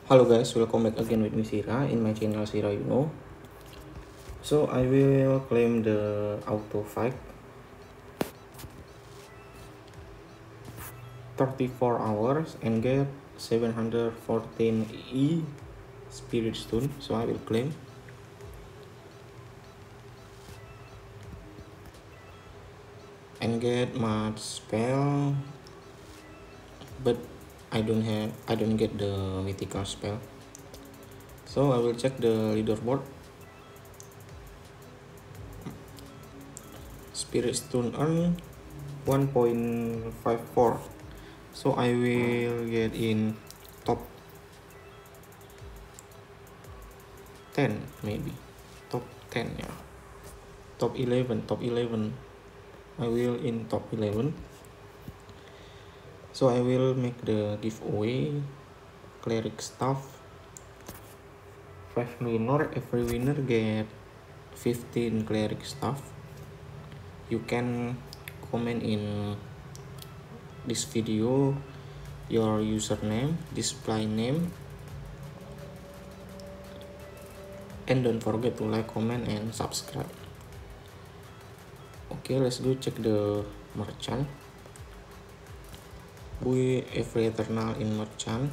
Hello guys, welcome back again with me Sira in my channel Sira So I will claim the auto fight 34 hours and get 714 E Spirit Stone. So I will claim. And get much spell, but I don't get the mythical spell. So I will check the leaderboard. Spirit Stone earn 1.54. So I will get in top 10 maybe. Top 10 yeah. Top 11. I will in top 11. So I will make the giveaway cleric staff 5 winner. Every winner get 15 cleric staff. You can comment in this video your username, display name, and don't forget to like, comment, and subscribe. Okay, let's go check the merchant. Buy every eternal in merchant.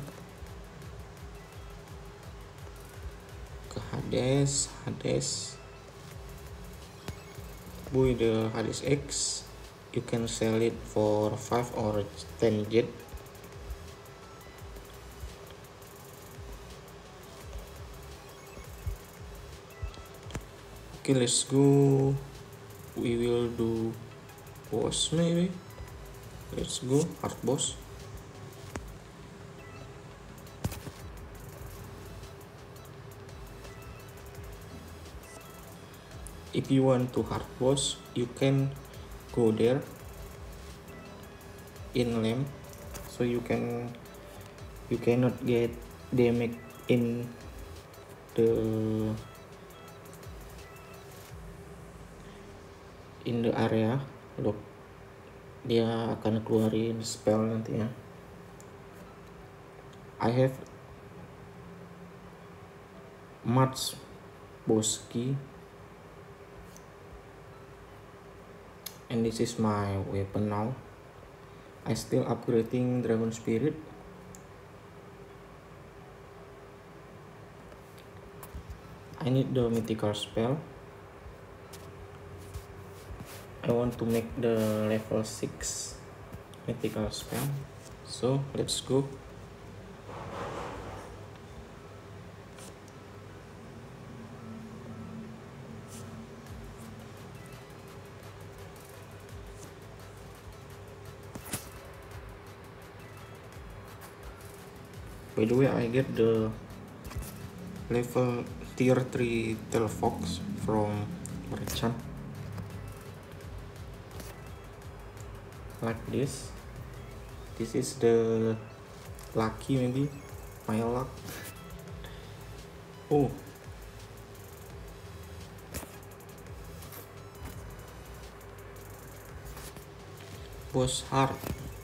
Ke Hades. Buy the Hades X. You can sell it for 5 or 10 jet. Okay, let's go. We will do boss maybe. Let's go hard boss. If you want to hard boss, you can go there in lamp, so you cannot get damage in the area. Look, dia akan keluarin spell nanti ya. I have much boss key, and this is my weapon now. I still upgrading Dragon Spirit. I need the mythical spell. I want to make the level 6 mythical spell. So let's go. By the way, I get the level tier 3 Telefox from merchant. Like this. This is the lucky, maybe my luck. Oh, boss hard.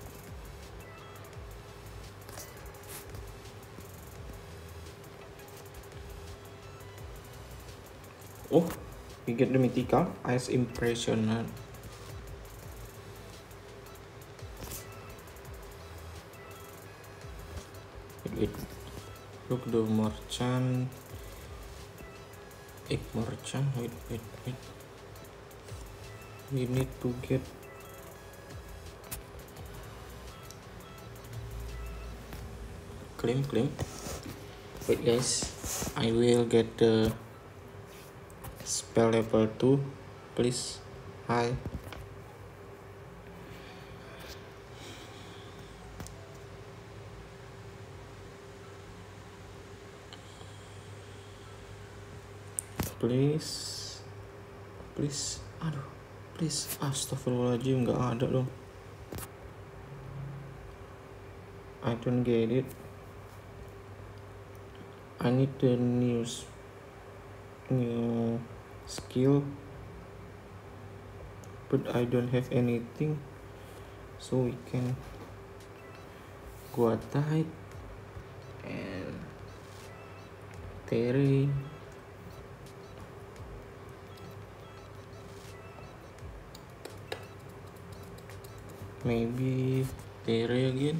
Oh, we get the mythical Ice Impressioner. Wait. Look the merchant. Merchant. Wait. We need to get claim. Wait guys, I will get the spell level 2, please. Hi. Please. Aduh, please. Astagfirullahaladzim, nggak ada dong. I don't get it. I need the new skill, but I don't have anything, so we can go attack and Terry. Maybe Terry again.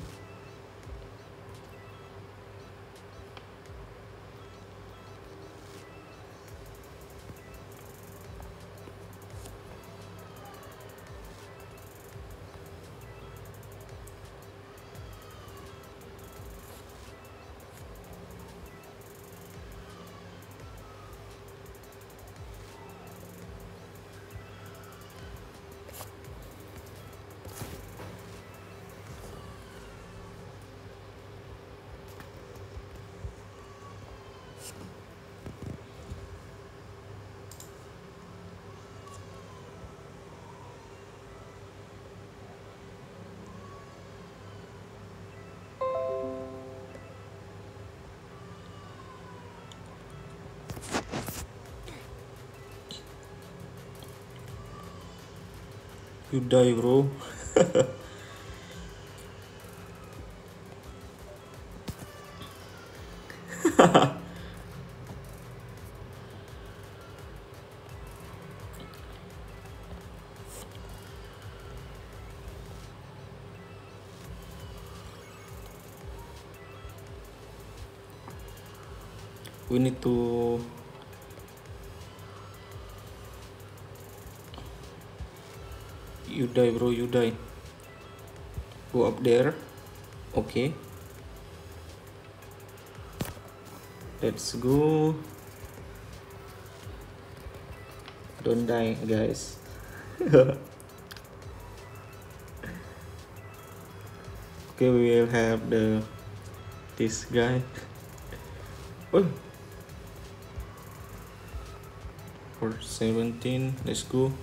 You die, bro. We need to you die, bro, you die. Go up there. Okay, let's go. Don't die, guys. Okay, we will have this guy. Oh, for 17, let's go.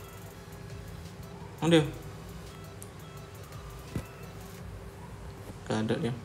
Oh, dia gak ada ya.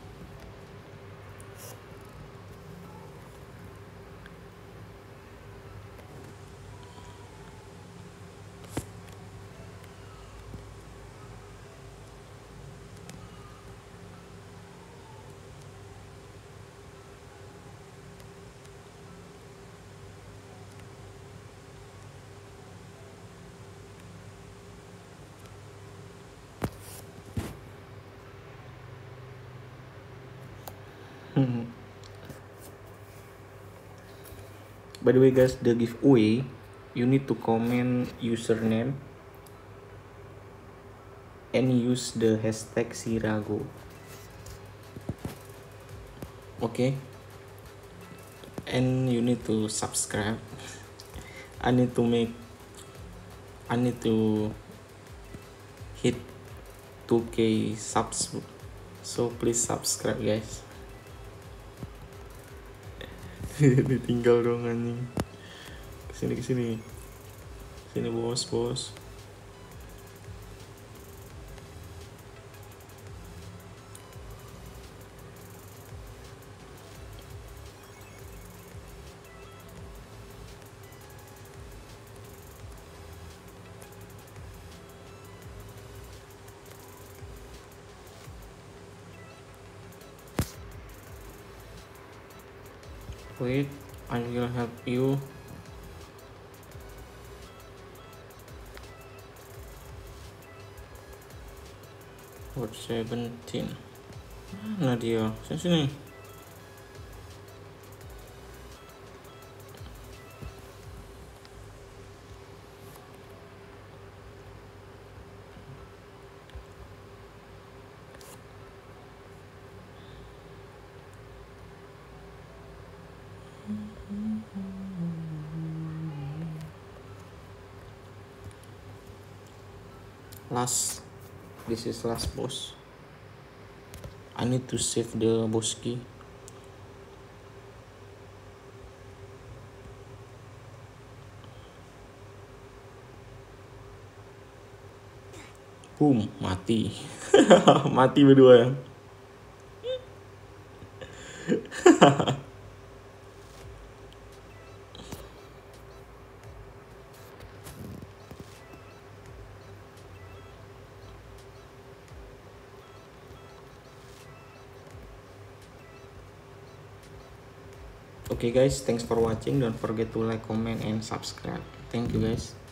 By the way, guys, the giveaway, you need to comment username and use the hashtag Sirago. Okay, and you need to subscribe. I need to hit 2K subs, so please subscribe, guys. Ditinggal dong anjing. Kesini bos. Wait, I will help you. For 17. Mana dia? Sini. This is last boss. I need to save the boss key. Boom, mati. Mati berdua ya. Okay guys, thanks for watching. Don't forget to like, comment, and subscribe. Thank you guys.